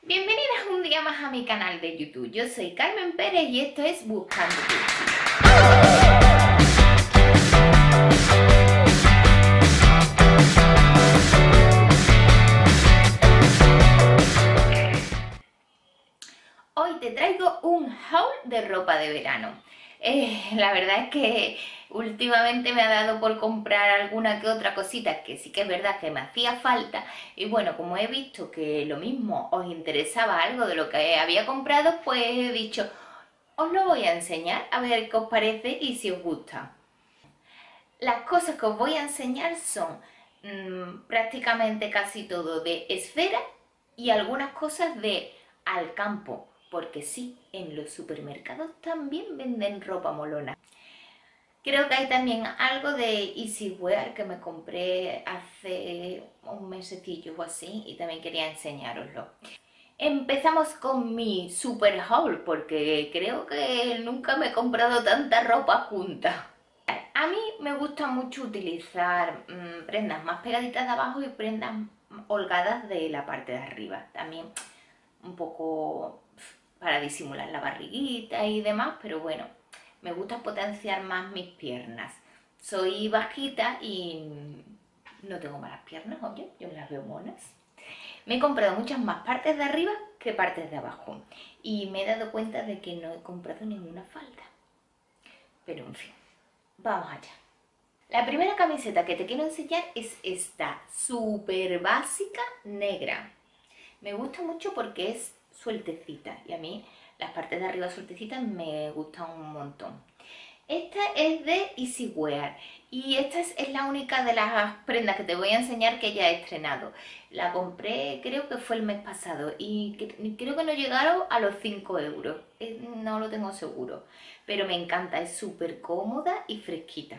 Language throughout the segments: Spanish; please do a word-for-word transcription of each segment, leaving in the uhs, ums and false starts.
Bienvenidas un día más a mi canal de YouTube. Yo soy Carmen Pérez y esto es Buscando Cursi. Hoy te traigo un haul de ropa de verano. Eh, la verdad es que últimamente me ha dado por comprar alguna que otra cosita que sí que es verdad que me hacía falta. Y bueno, como he visto que lo mismo os interesaba algo de lo que había comprado, pues he dicho, os lo voy a enseñar a ver qué os parece y si os gusta. Las cosas que os voy a enseñar son mmm, prácticamente casi todo de Esfera y algunas cosas de Alcampo. Porque sí, en los supermercados también venden ropa molona. Creo que hay también algo de Easywear que me compré hace un mesecillo o así y también quería enseñaroslo. Empezamos con mi super haul porque creo que nunca me he comprado tanta ropa junta. A mí me gusta mucho utilizar mmm, prendas más pegaditas de abajo y prendas holgadas de la parte de arriba. También un poco para disimular la barriguita y demás, pero bueno, me gusta potenciar más mis piernas. Soy bajita y no tengo malas piernas, oye, yo me las veo monas. Me he comprado muchas más partes de arriba que partes de abajo y me he dado cuenta de que no he comprado ninguna falda. Pero en fin, vamos allá. La primera camiseta que te quiero enseñar es esta, súper básica, negra. Me gusta mucho porque es sueltecita y a mí las partes de arriba sueltecitas me gustan un montón. Esta es de Easywear y esta es, es la única de las prendas que te voy a enseñar que ya he estrenado. La compré creo que fue el mes pasado y creo que no llegaron a los cinco euros, no lo tengo seguro, pero me encanta, es súper cómoda y fresquita.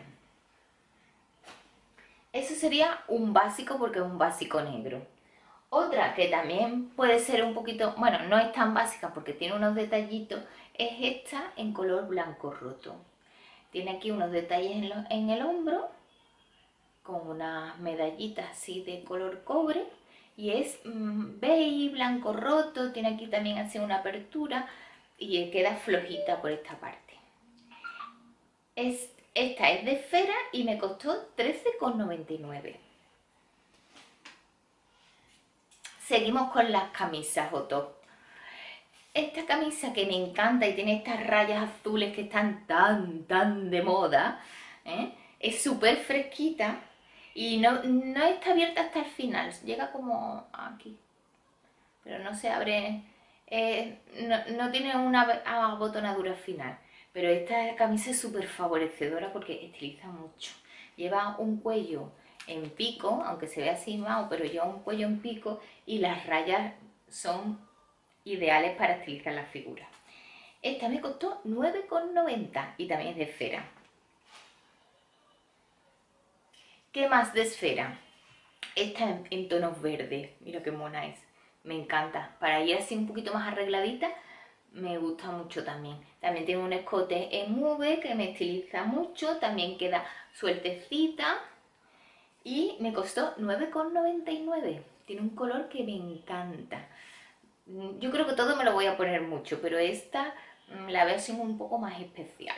Eso sería un básico porque es un básico negro. Otra que también puede ser un poquito, bueno, no es tan básica porque tiene unos detallitos, es esta en color blanco roto. Tiene aquí unos detalles en, lo, en el hombro, con unas medallitas así de color cobre, y es mmm, beige, blanco roto, tiene aquí también así una apertura, y queda flojita por esta parte. Es, esta es de Esfera y me costó trece con noventa y nueve. Seguimos con las camisas o top. Esta camisa que me encanta y tiene estas rayas azules que están tan, tan de moda, ¿eh? Es súper fresquita y no, no está abierta hasta el final, llega como aquí, pero no se abre, eh, no, no tiene una abotonadura final, pero esta camisa es súper favorecedora porque estiliza mucho. Lleva un cuello en pico, aunque se ve así mao, pero lleva un cuello en pico y las rayas son ideales para estilizar la figura. Esta me costó nueve con noventa y también es de Esfera. ¿Qué más de Esfera? Esta en, en tonos verdes, mira qué mona es, me encanta. Para ir así un poquito más arregladita, me gusta mucho también. También tiene un escote en V que me estiliza mucho, también queda sueltecita. Y me costó nueve con noventa y nueve. Tiene un color que me encanta. Yo creo que todo me lo voy a poner mucho, pero esta la veo así un poco más especial.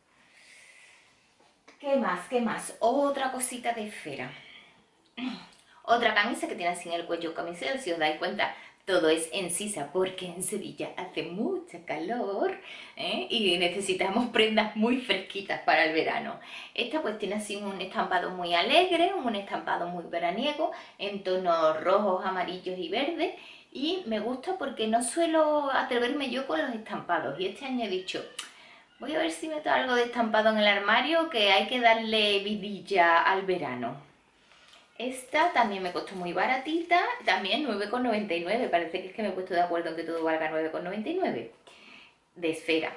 ¿Qué más? ¿Qué más? Otra cosita de Esfera. Otra camisa que tiene así en el cuello camisero, si os dais cuenta, todo es en sisa porque en Sevilla hace mucha calor, ¿eh? Y necesitamos prendas muy fresquitas para el verano. Esta pues tiene así un estampado muy alegre, un estampado muy veraniego, en tonos rojos, amarillos y verdes. Y me gusta porque no suelo atreverme yo con los estampados. Y este año he dicho, voy a ver si meto algo de estampado en el armario, que hay que darle vidilla al verano. Esta también me costó muy baratita, también nueve con noventa y nueve, parece que es que me he puesto de acuerdo en que todo valga nueve con noventa y nueve, de Esfera.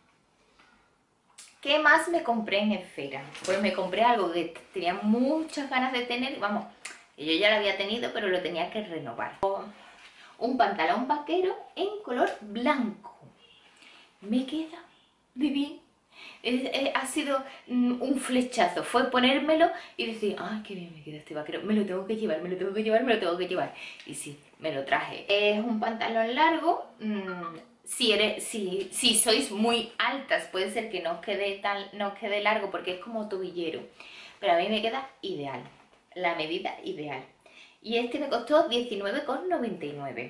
¿Qué más me compré en Esfera? Pues me compré algo que tenía muchas ganas de tener, vamos, yo ya lo había tenido, pero lo tenía que renovar. Un pantalón vaquero en color blanco, me queda de bien. Es, es, ha sido mm, un flechazo, fue ponérmelo y decir, ay, qué bien me queda este vaquero, me lo tengo que llevar, me lo tengo que llevar, me lo tengo que llevar. Y sí, me lo traje. Es un pantalón largo, mmm, si, eres, si, si sois muy altas puede ser que no os quede, tan, no os quede largo porque es como tobillero, pero a mí me queda ideal, la medida ideal. Y este me costó diecinueve con noventa y nueve.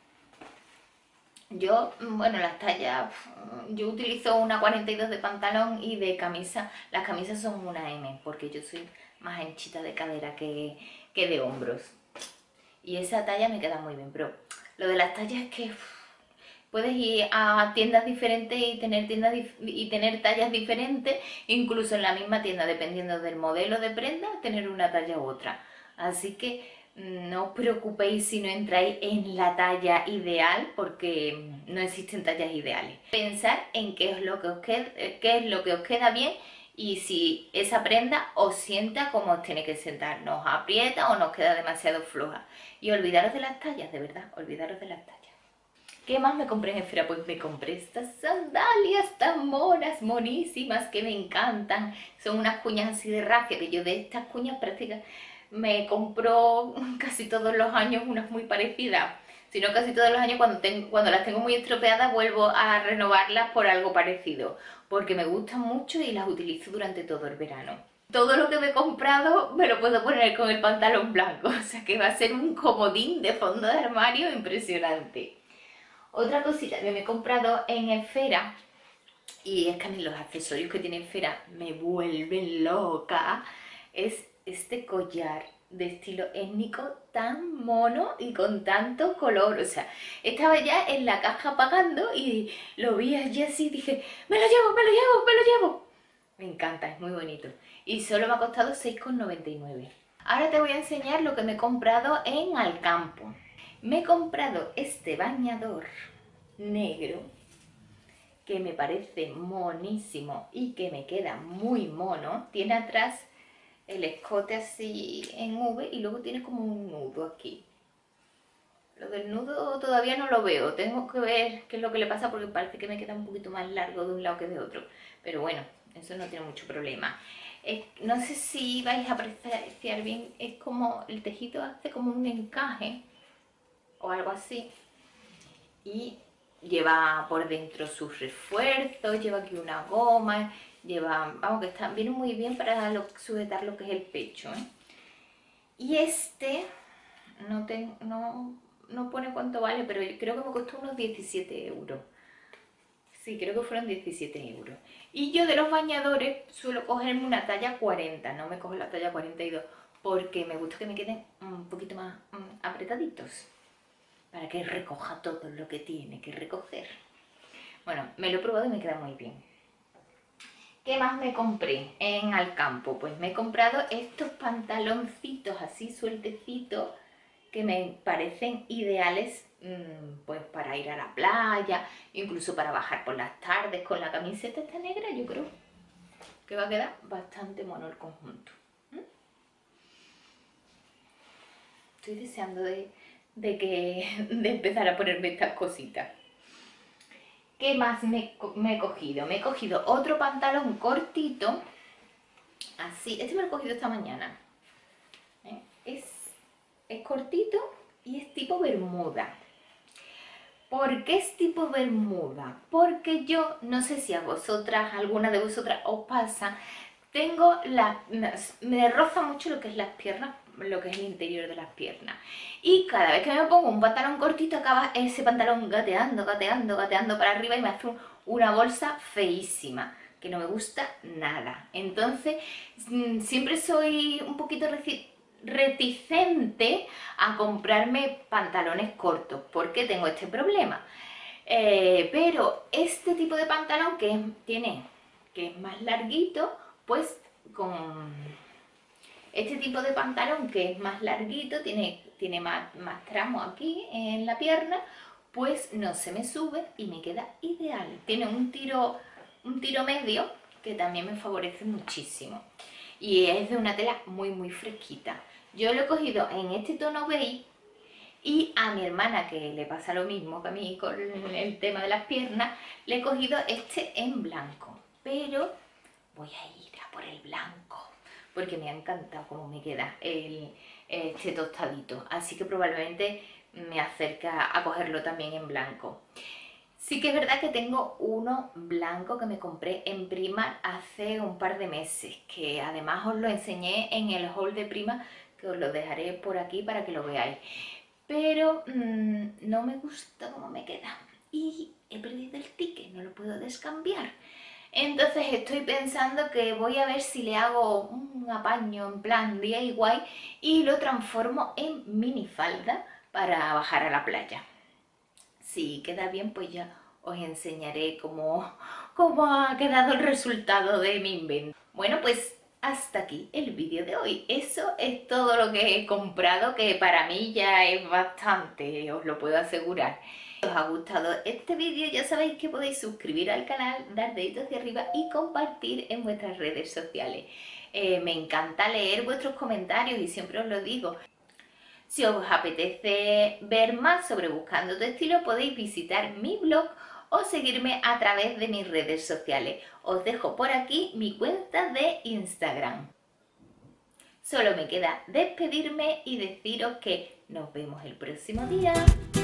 Yo, bueno, las tallas, yo utilizo una cuarenta y dos de pantalón y de camisa, las camisas son una eme, porque yo soy más anchita de cadera que, que de hombros. Y esa talla me queda muy bien, pero lo de las tallas es que uf, puedes ir a tiendas diferentes y tener, tiendas dif y tener tallas diferentes, incluso en la misma tienda, dependiendo del modelo de prenda, tener una talla u otra. Así que no os preocupéis si no entráis en la talla ideal, porque no existen tallas ideales. Pensar en qué es lo que os queda, qué es lo que os queda bien y si esa prenda os sienta como os tiene que sentar, no os aprieta o nos queda demasiado floja. Y olvidaros de las tallas, de verdad, olvidaros de las tallas. ¿Qué más me compré en Esfera? Pues me compré estas sandalias tan monas, monísimas, que me encantan. Son unas cuñas así de raquia, que yo de estas cuñas prácticamente me compro casi todos los años unas muy parecidas. Si no casi todos los años, cuando, tengo, cuando las tengo muy estropeadas vuelvo a renovarlas por algo parecido, porque me gustan mucho y las utilizo durante todo el verano. Todo lo que me he comprado me lo puedo poner con el pantalón blanco, o sea que va a ser un comodín de fondo de armario impresionante. Otra cosita que me he comprado en Esfera, y es que a mí los accesorios que tiene Esfera me vuelven loca, es este collar de estilo étnico tan mono y con tanto color. O sea, estaba ya en la caja pagando y lo vi allí así y dije, ¡me lo llevo, me lo llevo, me lo llevo! Me encanta, es muy bonito. Y solo me ha costado seis con noventa y nueve. Ahora te voy a enseñar lo que me he comprado en Alcampo. Me he comprado este bañador negro que me parece monísimo y que me queda muy mono. Tiene atrás el escote así en V y luego tiene como un nudo aquí. Lo del nudo todavía no lo veo, tengo que ver qué es lo que le pasa porque parece que me queda un poquito más largo de un lado que de otro. Pero bueno, eso no tiene mucho problema. Es, no sé si vais a apreciar bien, es como el tejido hace como un encaje o algo así. Y lleva por dentro sus refuerzos, lleva aquí una goma, lleva, vamos, que está, viene muy bien para lo, sujetar lo que es el pecho, ¿eh? Y este, no, te, no, no pone cuánto vale, pero yo creo que me costó unos diecisiete euros. Sí, creo que fueron diecisiete euros. Y yo de los bañadores suelo cogerme una talla cuarenta, no me cojo la talla cuarenta y dos, porque me gusta que me queden un poquito más um, apretaditos, para que recoja todo lo que tiene que recoger. Bueno, me lo he probado y me queda muy bien. ¿Qué más me compré en Alcampo? Pues me he comprado estos pantaloncitos así sueltecitos que me parecen ideales mmm, pues para ir a la playa, incluso para bajar por las tardes con la camiseta esta negra. Yo creo que va a quedar bastante mono el conjunto. ¿Mm? Estoy deseando de, de, que, de empezar a ponerme estas cositas. ¿Qué más me, me he cogido? Me he cogido otro pantalón cortito, así, este me lo he cogido esta mañana. ¿Eh? Es, es cortito y es tipo bermuda. ¿Por qué es tipo bermuda? Porque yo, no sé si a vosotras, a alguna de vosotras os pasa, tengo la, me roza mucho lo que es las piernas, lo que es el interior de las piernas. Y cada vez que me pongo un pantalón cortito, acaba ese pantalón gateando, gateando, gateando para arriba y me hace un, una bolsa feísima, que no me gusta nada. Entonces, siempre soy un poquito reticente a comprarme pantalones cortos, porque tengo este problema. Eh, pero este tipo de pantalón que tiene, que es más larguito, pues con este tipo de pantalón que es más larguito, tiene, tiene más, más tramo aquí en la pierna, pues no se me sube y me queda ideal. Tiene un tiro, un tiro medio que también me favorece muchísimo. Y es de una tela muy muy fresquita. Yo lo he cogido en este tono beige y a mi hermana, que le pasa lo mismo que a mí con el tema de las piernas, le he cogido este en blanco. Pero voy a ir a por el blanco, porque me ha encantado cómo me queda el, este tostadito. Así que probablemente me acerca a cogerlo también en blanco. Sí que es verdad que tengo uno blanco que me compré en Primark hace un par de meses, que además os lo enseñé en el haul de Primark, que os lo dejaré por aquí para que lo veáis. Pero mmm, no me gusta cómo me queda y he perdido el ticket, no lo puedo descambiar. Entonces estoy pensando que voy a ver si le hago un apaño en plan D I Y y lo transformo en minifalda para bajar a la playa. Si queda bien, pues ya os enseñaré cómo, cómo ha quedado el resultado de mi invento. Bueno, pues hasta aquí el vídeo de hoy. Eso es todo lo que he comprado, que para mí ya es bastante, os lo puedo asegurar. Si os ha gustado este vídeo, ya sabéis que podéis suscribir al canal, dar deditos hacia arriba y compartir en vuestras redes sociales. Eh, me encanta leer vuestros comentarios y siempre os lo digo. Si os apetece ver más sobre Buscando tu Estilo, podéis visitar mi blog o seguirme a través de mis redes sociales. Os dejo por aquí mi cuenta de Instagram. Solo me queda despedirme y deciros que nos vemos el próximo día.